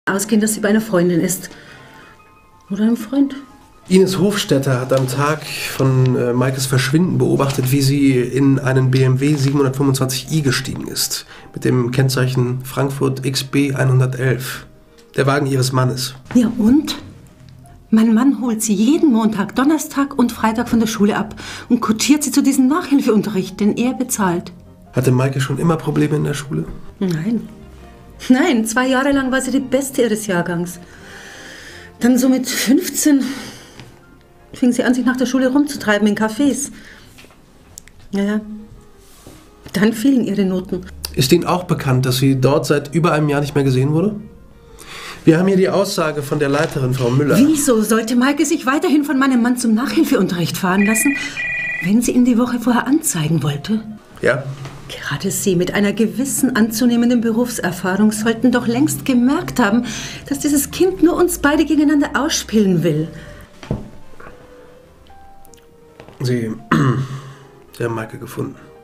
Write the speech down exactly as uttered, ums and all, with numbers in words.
ausgehen, dass sie bei einer Freundin ist. Oder einem Freund. Ines Hofstetter hat am Tag von äh, Maikes Verschwinden beobachtet, wie sie in einen B M W siebenhundertfünfundzwanzig i gestiegen ist. Mit dem Kennzeichen Frankfurt X B hundertelf. Der Wagen ihres Mannes. Ja und? Mein Mann holt sie jeden Montag, Donnerstag und Freitag von der Schule ab und kutschiert sie zu diesem Nachhilfeunterricht, den er bezahlt. Hatte Maike schon immer Probleme in der Schule? Nein. Nein, zwei Jahre lang war sie die Beste ihres Jahrgangs. Dann so mit fünfzehn fing sie an, sich nach der Schule rumzutreiben in Cafés. Naja, dann fielen ihre Noten. Ist Ihnen auch bekannt, dass sie dort seit über einem Jahr nicht mehr gesehen wurde? Wir haben hier die Aussage von der Leiterin, Frau Müller. Wieso sollte Maike sich weiterhin von meinem Mann zum Nachhilfeunterricht fahren lassen, wenn sie ihn die Woche vorher anzeigen wollte? Ja. Gerade Sie mit einer gewissen anzunehmenden Berufserfahrung sollten doch längst gemerkt haben, dass dieses Kind nur uns beide gegeneinander ausspielen will. Sie, Sie haben Maike gefunden.